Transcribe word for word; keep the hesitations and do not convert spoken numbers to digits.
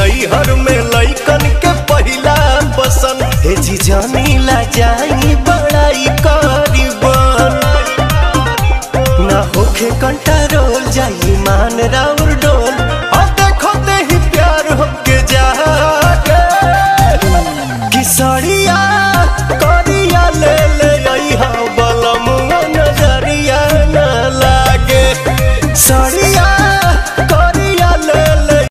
नैहर में लइकन के पहिला पसंद हे जी जानी ला जाई